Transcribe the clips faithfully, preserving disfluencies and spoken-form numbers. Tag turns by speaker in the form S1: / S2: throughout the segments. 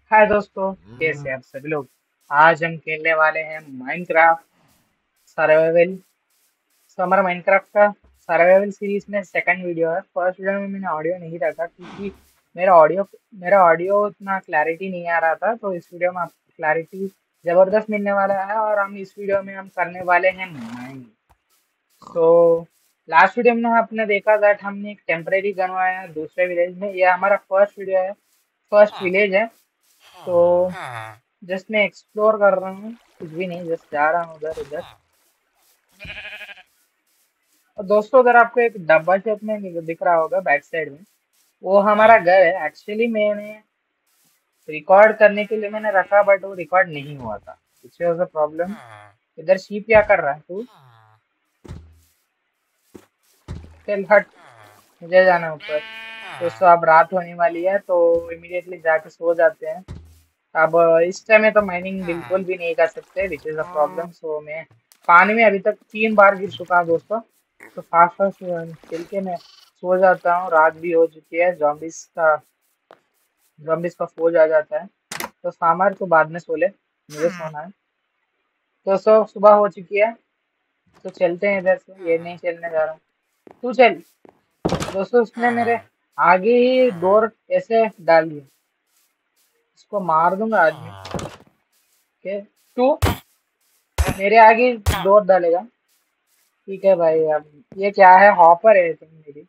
S1: हाय दोस्तों, कैसे हैं आप सभी लोग। आज हम खेलने वाले हैं माइनक्राफ्ट सर्वाइवल। तो हमारा माइनक्राफ्ट का सर्वाइवल सीरीज में सेकंड वीडियो है। फर्स्ट वीडियो में मैंने ऑडियो नहीं रखा क्योंकि मेरा ऑडियो मेरा ऑडियो उतना क्लैरिटी नहीं आ रहा था। तो इस वीडियो में आपको क्लैरिटी जबरदस्त मिलने वाला है और हम इस वीडियो में हम करने वाले हैं माइन। तो लास्ट वीडियो में आपने देखा दैट हमने एक टेम्परेरी बनवाया है दूसरे विलेज में। यह हमारा फर्स्ट वीडियो है, फर्स्ट विलेज है। तो जस्ट मैं एक्सप्लोर कर रहा हूँ, कुछ भी नहीं, जस्ट जा रहा हूँ उधर उधर। और दोस्तों उधर आपको एक डब्बा शेप में दिख रहा होगा बैक साइड में, वो हमारा घर है। एक्चुअली मैंने रिकॉर्ड करने के लिए मैंने रखा बट वो रिकॉर्ड नहीं हुआ था, विच वाज अ प्रॉब्लम। इधर शीप क्या कर रहा है तू? चल हट, मुझे जाना है ऊपर। दोस्तों अब रात होने वाली है तो इमीडिएटली जाके सो जाते हैं। अब इस टाइम में तो माइनिंग बिल्कुल भी नहीं कर सकते, विच इज अ प्रॉब्लम। सो मैं पानी में अभी तक तीन बार गिर चुका हूँ दोस्तों। तो फास्ट फास्ट खेल के मैं सो जाता हूँ। रात भी हो चुकी है, जॉम्बिस का जॉम्बिस का फौज आ जाता है। तो सामर तो बाद में सो ले, मुझे सोना है। तो सो सुबह हो चुकी है, तो चलते हैं इधर से। ये नहीं चलने जा रहा हूँ, तू चल। दोस्तों उसने मेरे आगे ही डोर ऐसे डाल दिया, इसको मार दूंगा आज मैं। ओके, तू मेरे आगे डोर डालेगा? ठीक है भाई। अब ये क्या है, हॉपर है तुम मेरी।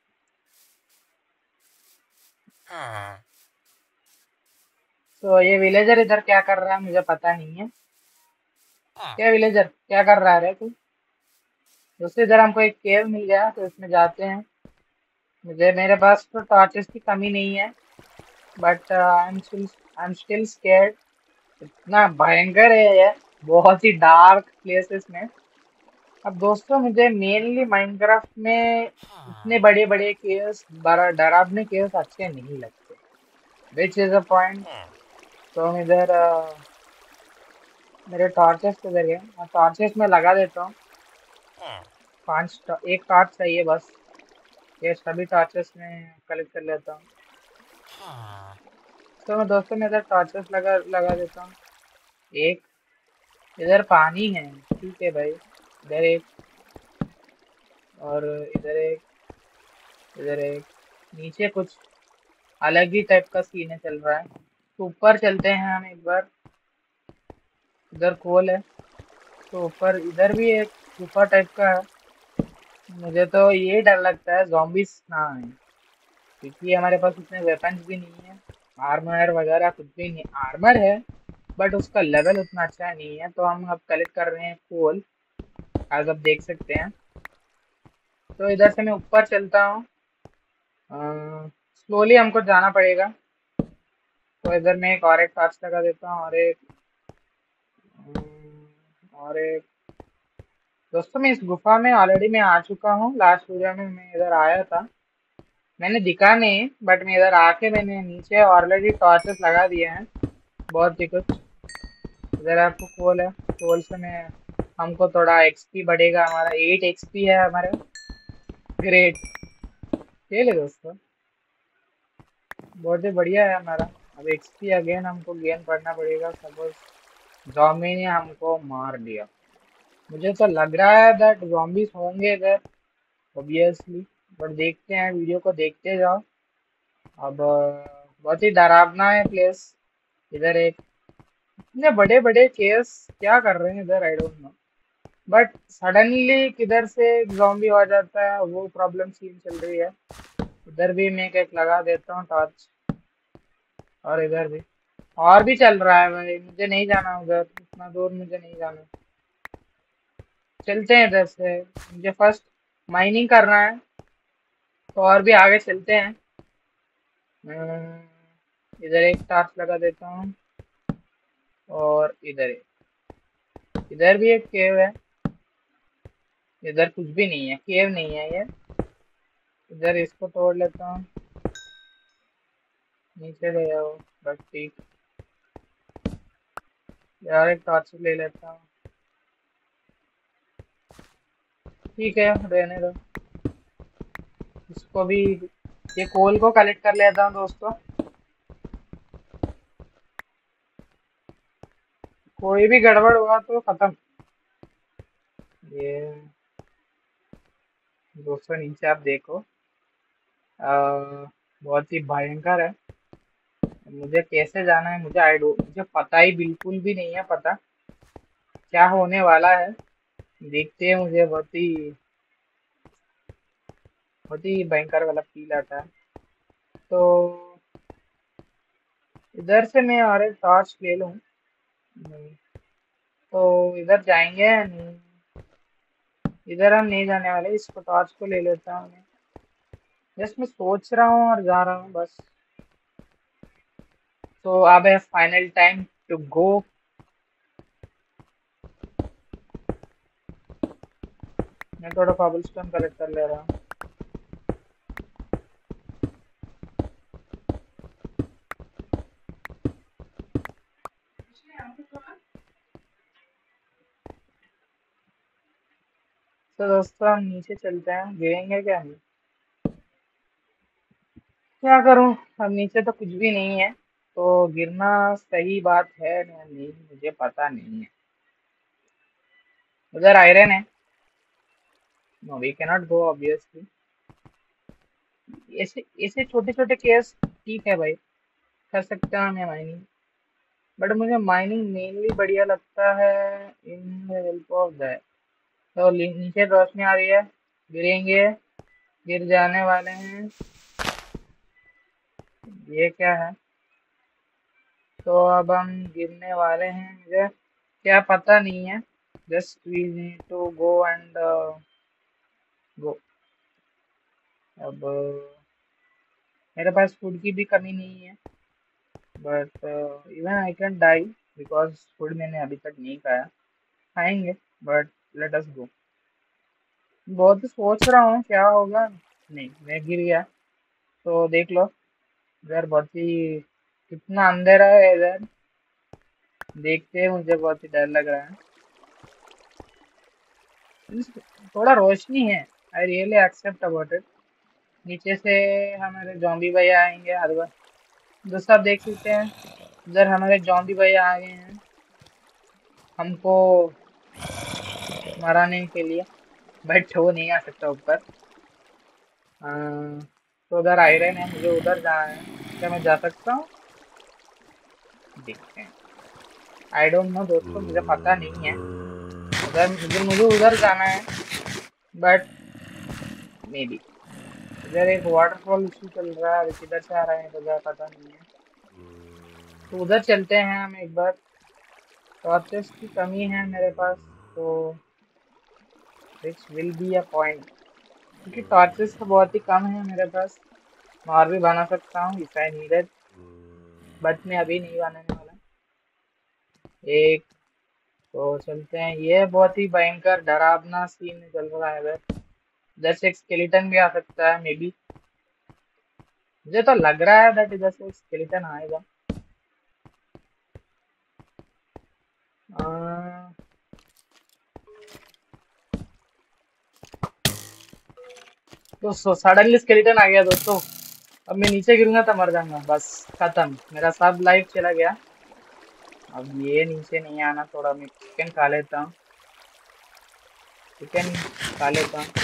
S1: तो ये विलेजर इधर क्या कर रहा है मुझे पता नहीं है। क्या विलेजर क्या कर रहा है रे तू? दोस्तों इधर हमको एक केव मिल गया तो इसमें जाते हैं। मुझे मेरे पास तो टॉर्चेस की कमी नहीं है, but I am still I am still scared. इतना भयंकर है ये, बहुत ही डार्क प्लेसेस में। अब दोस्तों मुझे मेनली माइनक्राफ्ट में इतने बड़े बड़े केव्स, बड़ा डरावने केव्स अच्छे नहीं लगते, विच इज अ पॉइंट। तो हम इधर अ, मेरे टॉर्चेस किधर गए? मैं टॉर्चेस में लगा देता हूँ। पांच टॉ- एक टॉर्च चाहिए बस। ये सभी टॉर्चेस में कलेक्ट कर लेता हूँ। तो मैं दोस्तों में इधर टॉर्चेस लगा लगा देता हूँ। एक इधर पानी है, ठीक है भाई। इधर एक, और इधर एक, इधर एक। नीचे कुछ अलग ही टाइप का सीन चल रहा है। तो ऊपर चलते हैं हम एक बार। इधर कोल है, तो ऊपर इधर भी एक गुफा टाइप का है। मुझे तो ये डर लगता है zombies ना आए, क्योंकि हमारे पास उतने वेपन्स भी नहीं है। आर्मर वगैरह कुछ भी नहीं, आर्मर है बट उसका लेवल उतना अच्छा नहीं है। तो हम अब कलेक्ट कर रहे हैं कोल, आज आप देख सकते हैं। तो इधर से मैं ऊपर चलता हूँ, स्लोली हमको जाना पड़ेगा। तो इधर मैं एक और एक टॉर्च लगा देता हूँ, और एक अम, और एक। दोस्तों मैं इस गुफा में ऑलरेडी मैं आ चुका हूँ, लास्ट वीडियो में मैं इधर आया था। मैंने दिखा नहीं बट मैं इधर आके मैंने नीचे ऑलरेडी टॉर्चेस लगा दिए हैं, बहुत ही कुछ। इधर आपको कोल है, कोल से मैं हमको थोड़ा एक्सपी बढ़ेगा। हमारा एट एक्सपी है हमारे। ग्रेट खेल है दोस्तों, बहुत ही बढ़िया है हमारा। अब एक्सपी अगेन हमको गेन करना पड़ेगा। सपोज जॉम्बी ने हमको मार दिया, मुझे तो लग रहा है दैट zombies होंगे इधर ऑब्वियसली। बट देखते हैं, वीडियो को देखते जाओ। अब अ, बहुत ही डरावना है प्लेस। इधर एक, इतने बड़े बड़े केस क्या कर रहे हैं इधर, I don't know. But suddenly किधर से जॉम्बी आ जाता है, वो प्रॉब्लम सीन चल रही है। इधर भी मैं एक लगा देता हूँ टॉर्च, और इधर भी और भी चल रहा है भाई। मुझे नहीं जाना उधर, इतना दूर मुझे नहीं जाना। चलते हैं इधर से, मुझे फर्स्ट माइनिंग करना है। तो और भी आगे चलते हैं। अम्म, इधर एक टॉर्च लगा देता हूँ, और इधर एक, इधर भी एक केव है। इधर कुछ भी नहीं है, केव नहीं है ये। इधर इसको तोड़ लेता हूँ, नीचे ले जाओ, बस ठीक। यार एक टॉर्च ले लेता हूँ, ठीक है रहने दो। इसको भी, ये कोल को कलेक्ट कर लेता हूँ दोस्तों। कोई भी गड़बड़ हुआ तो खत्म। ये दोस्तों नीचे आप देखो, आ, बहुत ही भयंकर है। मुझे कैसे जाना है, मुझे आई डोंट मुझे पता ही बिल्कुल भी नहीं है पता क्या होने वाला है। देखते हैं, मुझे बहुत ही बहुत ही भयंकर वाला फील आता है। तो इधर से मैं और एक टॉर्च ले लूं। नहीं, तो इधर जाएंगे या नहीं? इधर हम नहीं जाने वाले, इसको टॉर्च को ले लेता हूँ मैं। जस्ट मैं सोच रहा हूँ और जा रहा हूँ बस। तो अब है फाइनल टाइम टू गो। मैं थोड़ा कॉबलस्टोन कलेक्ट कर ले रहा हूँ। तो दोस्तों हम नीचे चलते हैं, गिरेंगे क्या नहीं? क्या करूं, अब नीचे तो कुछ भी नहीं है, तो गिरना सही बात है या नहीं मुझे पता नहीं है। उधर आयरन है। No we cannot go obviously. ऐसे ऐसे छोटे छोटे केस ठीक है भाई, कर सकते हैं हमें माइनिंग। बट मुझे माइनिंग मेनली बढ़िया लगता है इन हेल्प ऑफ दैट। तो ली- नीचे रोशनी आ रही है, गिरेंगे, गिर जाने वाले हैं। ये क्या है? तो अब हम गिरने वाले हैं, मुझे क्या पता नहीं है। Just we need to go and go. अब मेरे पास फूड की भी कमी नहीं है, but even I can die because food मैंने अभी तक नहीं खाया। खाएंगे, बट लेट अस गो। बहुत सोच रहा हूँ क्या होगा। नहीं, मैं गिर गया। तो देख लो, इधर बहुत ही कितना अंधेरा है इधर। देखते हैं, मुझे बहुत ही डर लग रहा है। थोड़ा रोशनी है, I really accept about it. नीचे से हमारे जॉम्बी भैया आएंगे हर बार। दोस्तों आप देख सकते हैं, इधर हमारे जॉम्बी भैया आ गए हैं हमको मराने के लिए, बट वो नहीं आ सकता ऊपर। अह, तो उधर आयरन है, मुझे उधर जाना है। क्या मैं जा सकता हूँ? देखते हैं। आई डोंट नो दोस्तों, मुझे पता नहीं है। उधर मुझे मुझे उधर जाना है, बट मे बी इधर एक वाटरफॉल इशू चल रहा है, किधर से आ रहा है मुझे पता नहीं है। तो उधर चलते हैं हम एक बार। टॉर्चेस की कमी है मेरे पास, तो which will be a point, क्योंकि टॉर्चेस तो बहुत ही कम है मेरे पास। मैं और भी बना सकता हूँ इफ आई नीडेड, बट मैं अभी नहीं बनाने वाला। एक, तो चलते हैं। ये बहुत ही भयंकर डरावना सीन चल रहा है इधर। इधर से एक स्केलेटन भी आ सकता है मे बी। मुझे तो लग रहा है दैट इधर से एक स्केलेटन आएगा। अह, दोस्तों सडनली स्केलेटन आ गया दोस्तों। अब मैं नीचे गिरूंगा तो मर जाऊंगा, बस खत्म, मेरा सब लाइफ चला गया। अब ये नीचे नहीं आना, थोड़ा मैं चिकन खा लेता हूँ। चिकन खा लेता हूँ।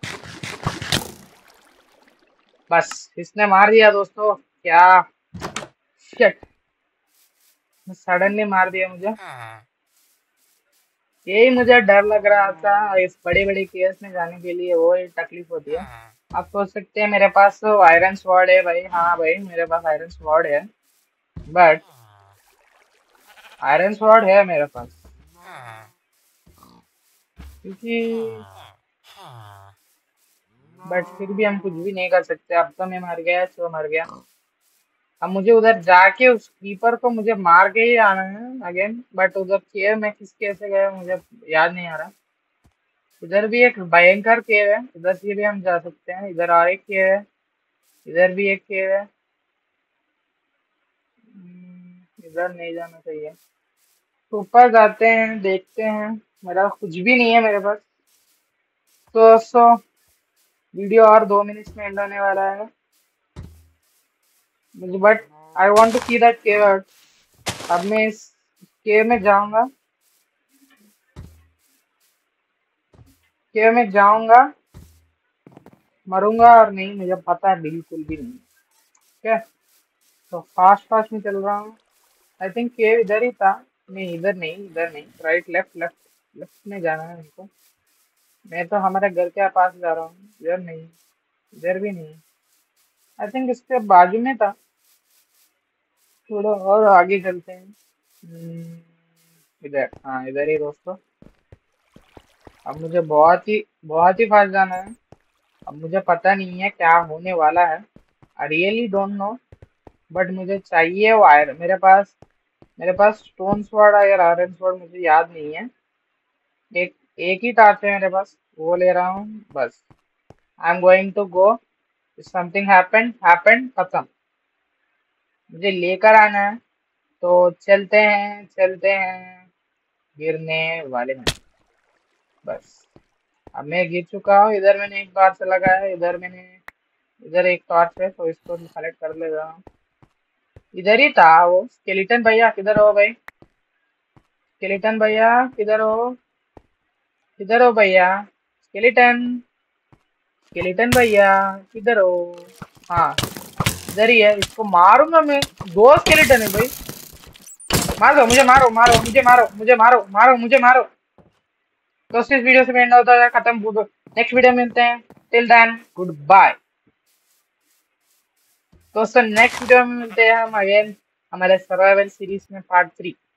S1: बस इसने मार दिया दोस्तों। क्या शिट, सडनली मार दिया मुझे। यही मुझे डर लग रहा था इस बड़े बड़े केस में जाने के लिए, वो ही तकलीफ होती है। आप सोच सकते हैं मेरे पास तो आयरन स्वॉर्ड है भाई। हाँ भाई, मेरे पास आयरन स्वॉर्ड है, बट आयरन स्वॉर्ड है मेरे पास, क्योंकि बट फिर भी हम कुछ भी नहीं कर सकते। अब तो मैं मर गया तो मर गया। अब मुझे उधर जाके उस कीपर को मुझे मार के ही आना है अगेन, बट उधर केव में किस केव से गया मुझे याद नहीं आ रहा। इधर भी एक भयंकर केव है, इधर से भी हम जा सकते हैं। इधर और एक केव है, इधर भी एक केव है। हम्म, इधर नहीं जाना चाहिए। तो ऊपर जाते हैं, देखते हैं। मेरा कुछ भी नहीं है मेरे पास। तो सो वीडियो और दो मिनट्स में एंड होने वाला है मुझे, but I want to see that cave. अब मैं इस केव में जाऊंगा, केव में जाऊंगा, मरूंगा और नहीं, मुझे पता है बिल्कुल भी नहीं। ठीक है, तो फास्ट फास्ट में चल रहा हूँ। आई थिंक केव इधर ही था। नहीं इधर नहीं, इधर नहीं, राइट लेफ्ट लेफ्ट लेफ्ट में जाना है हमको। मैं तो हमारे घर के पास जा रहा हूँ, इधर नहीं, इधर भी नहीं। आई थिंक इसके बाजू में था, थोड़ा और आगे चलते हैं। हम्म, इधर, हाँ इधर ही दोस्तों। अब मुझे बहुत ही बहुत ही फास्ट जाना है। अब मुझे पता नहीं है क्या होने वाला है, I really don't know, but मुझे चाहिए वो आयरन। मेरे पास मेरे पास स्टोन स्वॉर्ड या आयरन स्वॉर्ड मुझे याद नहीं है। एक एक ही टार्च है मेरे पास, वो ले रहा हूँ बस। I am going to go, something happened happened खत्म। मुझे लेकर आना है, तो चलते हैं चलते हैं। गिरने वाले हैं बस। अब मैं गिर चुका हूँ। इधर मैंने एक बार से लगाया है, इधर मैंने, इधर एक टॉर्च है तो इसको कलेक्ट कर ले रहा हूँ। इधर ही था वो स्केलेटन भैया, किधर हो भाई? स्केलेटन भैया किधर हो? किधर हो भैया? स्केलेटन, स्केलेटन भैया किधर हो? हाँ इधर ही है, इसको मारूंगा मैं। दो स्केलेटन है भाई, मार दो मुझे, मारो मारो मुझे, मारो मुझे, मारो मारो मुझे, मारो। दोस्तों इस वीडियो से एंड होता है, खत्म। नेक्स्ट वीडियो में मिलते हैं, टिल देन गुड बाय। दोस्तों नेक्स्ट वीडियो में मिलते हैं हम अगेन हमारे सर्वाइवल सीरीज में पार्ट थ्री।